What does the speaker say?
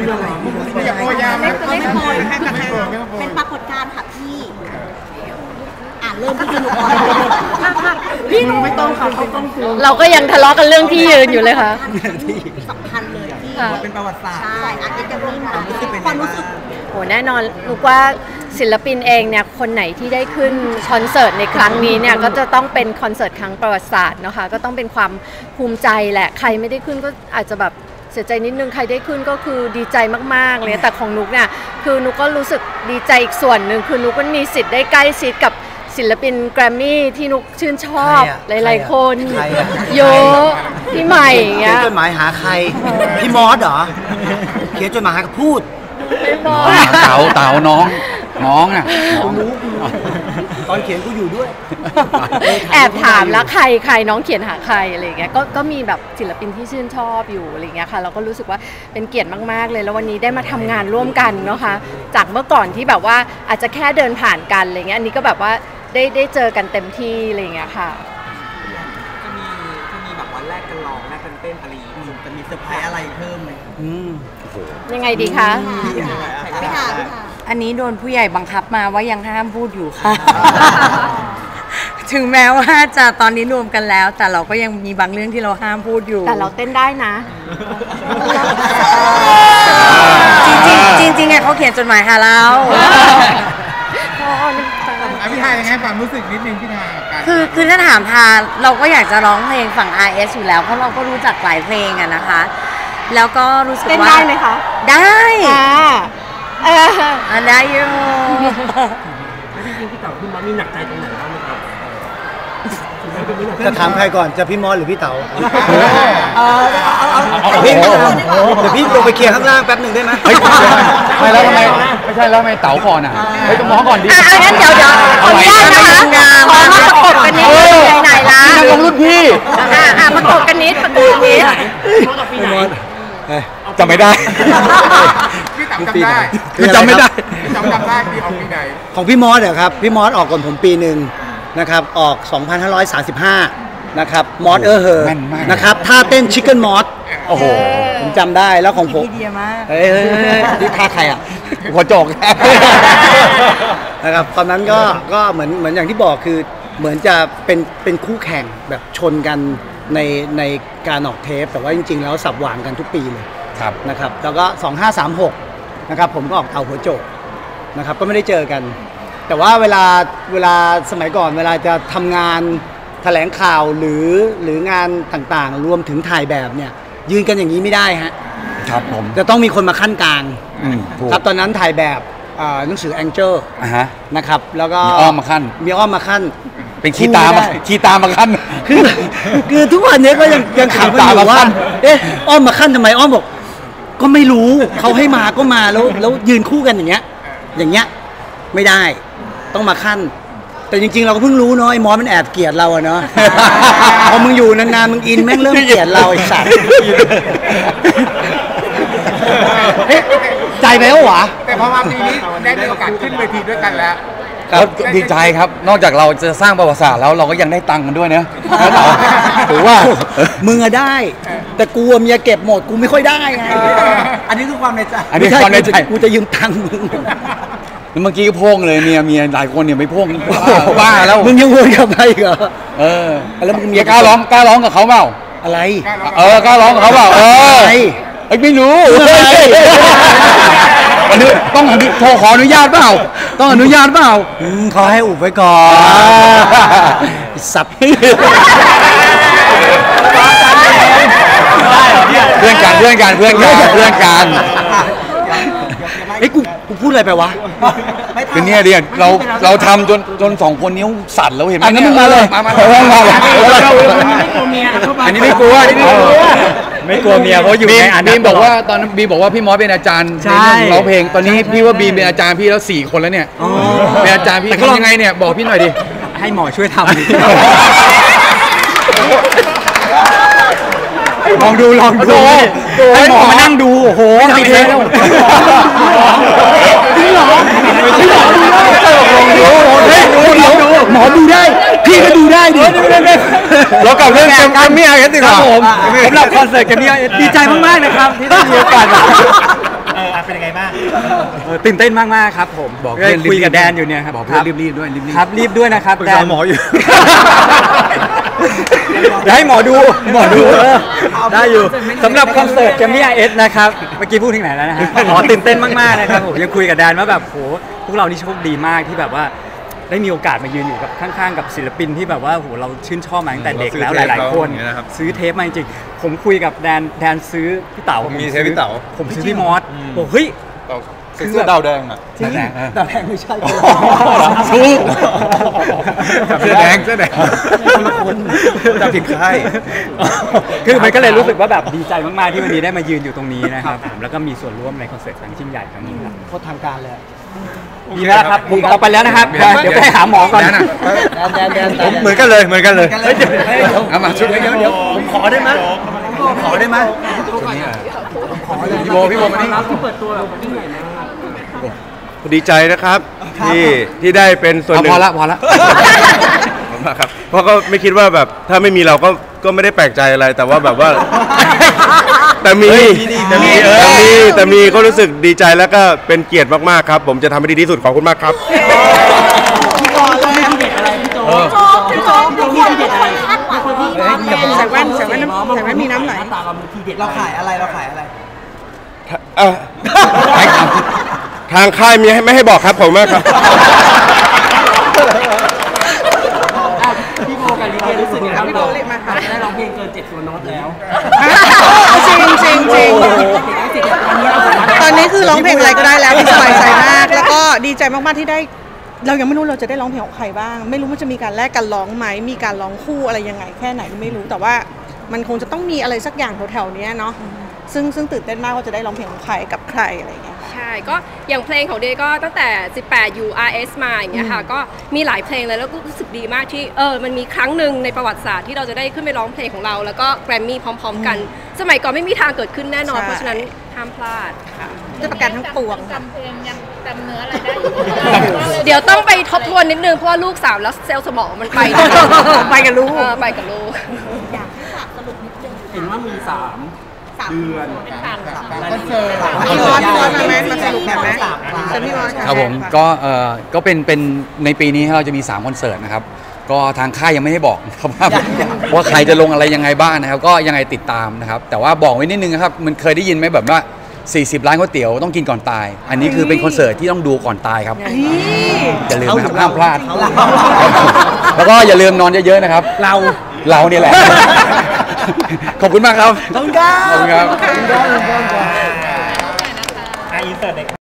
อย่าโปรยยามไม่โปรยเป็นปรากฏการณ์ค่ะพี่เริ่มที่จะหนุกพี่หนูไม่ต้องค่ะเขาต้องเราก็ยังทะเลาะกันเรื่องที่ยืนอยู่เลยค่ะที่สำคัญเลยที่เป็นประวัติศาสตร์ใช่อาจจะมีความรู้สึกโอ้แน่นอนลูกว่าศิลปินเองเนี่ยคนไหนที่ได้ขึ้นคอนเสิร์ตในครั้งนี้เนี่ยก็จะต้องเป็นคอนเสิร์ตครั้งประวัติศาสตร์นะคะก็ต้องเป็นความภูมิใจแหละใครไม่ได้ขึ้นก็อาจจะแบบเสียใจนิดนึงใครได้ขึ้นก็คือดีใจมากๆเลยแต่ของนุกเนี่ยคือนุกก็รู้สึกดีใจอีกส่วนหนึ่งคือนุกมันมีสิทธิ์ได้ใกล้ชิดกับศิลปินแกรมมี่ที่นุกชื่นชอบหลายๆคนเยอะพี่ใหม่อย่างเงี้ยเขียนจดหมายหาใครพี่มอสเหรอเขียนจดหมายหาพูดเต๋าน้องอ่ะตอนเขียนกูอยู่ด้วยแอบถามแล้วใครน้องเขียนหาใครอะไรอย่างเงี้ยก็มีแบบศิลปินที่ชื่นชอบอยู่อะไรเงี้ยค่ะเราก็รู้สึกว่าเป็นเกียรติมากๆเลยแล้ววันนี้ได้มาทำงานร่วมกันเนาะค่ะจากเมื่อก่อนที่แบบว่าอาจจะแค่เดินผ่านกันอะไรเงี้ยอันนี้ก็แบบว่าได้เจอกันเต็มที่อะไรเงี้ยค่ะจะมีแบบวันแรกกันร้องแรกกันเต้นอะไรจะมีเซอร์ไพรส์อะไรเพิ่มไหมยังไงดีคะไม่ค่ะอันนี้โดนผู้ใหญ่บังคับมาว่ายังห้ามพูดอยู่ค่ะ ถึงแม้ว่าจะตอนนี้รวมกันแล้วแต่เราก็ยังมีบางเรื่องที่เราห้ามพูดอยู่แต่เราเต้นได้นะจริงไงเขาเขียนจดหมายหาเราพี่ทายังไงความรู้สึกนิดนึงพี่ทาคือถ้าถามทาเราก็อยากจะร้องเพลงฝั่ง RS อยู่แล้วเพราะเราก็รู้จักหลายเพลงอะนะคะแล้วก็รู้สึกว่าเต้นได้ไหมคะได้ได้อยู่จริงๆพี่เต๋าพี่มอสมีหนักใจตรงไหนบ้างไหมครับจะถามใครก่อนจะพี่มอสหรือพี่เต๋าเดี๋ยวพี่ลงไปเคลียร์ข้างล่างแป๊บหนึ่งได้ไหมไม่แล้วทำไมไม่ใช่แล้วทำไมเต๋าก่อนอ่ะเฮ้ยต้องมองก่อนดิงั้นเดี๋ยวขออนุญาตนะคะขอมาประกบกันนิดไหนล่ะนั่งลงรุ่นพี่ประกบกันนิดจำไม่ได้พี่จำได้คือจำไม่ได้พี่ออกปีไหนของพี่มอสเหรอครับพี่มอสออกก่อนผมปีหนึ่งนะครับออก 2535 นะครับมอสเฮอร์นะครับท่าเต้นชิคเก้นมอสโอ้โหผมจำได้แล้วของผมดีมากเฮ้ยนี่ท่าใครอ่ะหัวโจกนะครับตอนนั้นก็เหมือนอย่างที่บอกคือเหมือนจะเป็นคู่แข่งแบบชนกันในการออกเทปแต่ว่าจริงๆแล้วสับหว่างกันทุกปีเลยนะครับแล้วก็2536นะครับผมก็ออกเต่าหัวโจกนะครับก็ไม่ได้เจอกันแต่ว่าเวลาสมัยก่อนเวลาจะทำงานแถลงข่าวหรืองานต่างๆรวมถึงถ่ายแบบเนี่ยยืนกันอย่างนี้ไม่ได้ฮะครับผมจะต้องมีคนมาขั้นกลางครับตอนนั้นถ่ายแบบหนังสือ Angel นะครับแล้วก็มีอ้อมมาขั้นเป็นขี้ตามาขั้นคือทุกวันนี้ก็ยังถามกันอยู่ว่าอ้อมมาขั้นทำไมอ้อมบอกก็ไม่รู้เขาให้มาก็มาแล้วยืนคู่กันอย่างเงี้ยไม่ได้ต้องมาขั้นแต่จริงๆเราก็เพิ่งรู้เนาะไอ้มอสมันแอบเกลียดเราอะเนาะพอมึงอยู่นานๆมึงอินแม่งเริ่มเกลียดเราไอ้สัตว์ใจไปแล้วหวะแต่พอมาปีนี้ได้มีโอกาสขึ้นเวทีด้วยกันแล้วดีใจครับนอกจากเราจะสร้างประวัติศาสตร์แล้วเราก็ยังได้ตังค์กันด้วยนะถือว่ามึงอะได้แต่กูเมียเก็บหมดกูไม่ค่อยได้ไงอันนี้คือความในใจกูจะยืมตังค์มึงเมื่อกี้ก็โพ่งเลยเมียหลายคนเนี่ยไม่โพ่งบ้าแล้วมึงยังวนกลับไปเหรอแล้วมึงเมียกล้าร้องกับเขาเปล่าอะไรกล้าร้องกับเขาเปล่าไม่รู้ต้องขออนุญาตเปล่าต้องอนุญาตเปล่าเขาให้อุบไว้ก่อนสับเพื่อนกันเฮ้ยกูพูดอะไรไปวะคือเนี่ยเราทำจนสองคนนิ้วสั่นแล้วเห็นไหมอันนี้มาเลยอันนี้ไม่กลัวไม่กลัวเมียเพราะอยู่ในบีมบอกว่าตอนนั้นบีมบอกว่าพี่มอสเป็นอาจารย์ในเรื่องร้องเพลงตอนนี้พี่ว่าบีมเป็นอาจารย์พี่แล้ว4 คนแล้วเนี่ยเป็นอาจารย์พี่ทำยังไงเนี่ยบอกพี่หน่อยดิให้หมอช่วยทำลองดูให้หมอมานั่งดูโอ้โหทำเองจริงเหรอหมอดูได้พี่ก็ดูได้ดิเรากลับเรื่องแกมมี่อาร์เอสดีกว่าผมสำหรับคอนเสิร์ตแกมมี่อาร์เอสดีใจมากๆนะครับที่ได้มีโอกาสเป็นยังไงบ้างตื่นเต้นมากๆครับผมบอกก็คุยกับแดนอยู่เนี่ยครับบอกเพื่อนรีบๆด้วยรีบๆครับรีบด้วยนะครับปรึกแดษาน หมออยู่เดี๋ยวให้หมอดูได้อยู่สำหรับคอนเสิร์ตแกมมี่ISนะครับเมื่อกี้พูดถึงไหนแล้วนะฮะอ๋อตื่นเต้นมากๆนะครับผมยังคุยกับแดนว่าแบบโหพวกเรานี่โชคดีมากที่แบบว่าได้มีโอกาสมายืนอยู่กับข้างๆกับศิลปินที่แบบว่าโหเราชื่นชอบมาตั้งแต่เด็กแล้วหลายๆคนซื้อเทปมาจริงๆผมคุยกับแดนซื้อพี่เต๋าผมมีเทปพี่เต๋าผมซื้อพี่มอสบอกเฮ้ยเสื้อดาวแดงอ่ะจริงดาวแดงไม่ใช่สู้เสื้อแดงคนจำผิดค่ายคือมันก็เลยรู้สึกว่าแบบดีใจมากๆที่วันนี้ได้มายืนอยู่ตรงนี้นะครับผมแล้วก็มีส่วนร่วมในคอนเสิร์ตครั้งยิ่งใหญ่ครั้งนี้ครับโคตรทางการเลยดีแล้วครับผมเอาไปแล้วนะครับเดี๋ยวไปหาหมอก่อนผมเหมือนกันเลยเอามาชุดเดี๋ยวผมขอได้ไหมพี่โบมานี่ดีใจนะครับที่ได้เป็นส่วนหนึ่งพอละครับเพราะก็ไม่คิดว่าแบบถ้าไม่มีเราก็ไม่ได้แปลกใจอะไรแต่ว่าแบบว่า แต่มีก็รู้สึกดีใจแล้วก็เป็นเกียรติมากๆครับผมจะทำให้ดีที่สุดขอบคุณมากครับพี่โจ๊กใส่แว่นมีน้ำไหลตาเรามีทีเด็ดเราขายอะไรทางค่ายมีไม่ให้บอกครับผมมากครับพี่โบกับลีเดียรู้สึกยังไงครับพี่โบได้ร้องเพลงเกิน7 ตัวโน้ตแล้วจริงตอนนี้คือร้องเพลงอะไรก็ได้แล้วสบายใจมากแล้วก็ดีใจมากๆที่ได้เรายังไม่รู้เราจะได้ร้องเพลงของใครบ้างไม่รู้ว่าจะมีการแลกกันร้องไหมมีการร้องคู่อะไรยังไงแค่ไหนไม่รู้แต่ว่ามันคงจะต้องมีอะไรสักอย่างแถวๆนี้เนาะซึ่งตื่นเต้นมากว่าจะได้ร้องเพลงของใครกับใครอะไรอย่างเงี้ยใช่ก็อย่างเพลงของเดย์ก็ตั้งแต่18 URS มาอย่างเงี้ยค่ะก็มีหลายเพลงเลยแล้วก็รู้สึกดีมากที่มันมีครั้งหนึ่งในประวัติศาสตร์ที่เราจะได้ขึ้นไปร้องเพลงของเราแล้วก็แกรมมี่พร้อมๆกันสมัยก่อนไม่มีทางเกิดขึ้นแน่นอนเพราะฉะนั้นห้ามพลาดค่ะด้วยประกันทั้งปวงจำเพลงยังจำเนื้ออะไรได้อยู่เดี๋ยวต้องไปทบทวนนิดนึงเพราะว่าลูกสาวแล้วเซลล์สมองมันไปไปกับลูกไปกับลูกอยากให้ฝากสรุปนิดนึงเห็นว่ามี3 เดือนคอนเสิร์ตพี่วอนมาไหมมาสรุปแบบไหมพี่วอนครับผมก็เป็นในปีนี้เราจะมี3คอนเสิร์ตนะครับก็ทางค่ายยังไม่ให้บอกครับว่าใครจะลงอะไรยังไงบ้างนะครับก็ยังไงติดตามนะครับแต่ว่าบอกไว้นิดนึงนะครับมันเคยได้ยินไหมแบบว่า40 ร้านก๋วยเตี๋ยวต้องกินก่อนตายอันนี้คือเป็นคอนเสิร์ตที่ต้องดูก่อนตายครับอย่าลืมนะครับห้ามพลาดแล้วก็อย่าลืมนอนเยอะๆนะครับเราเนี่ยแหละขอบคุณมากครับขอบคุณครับ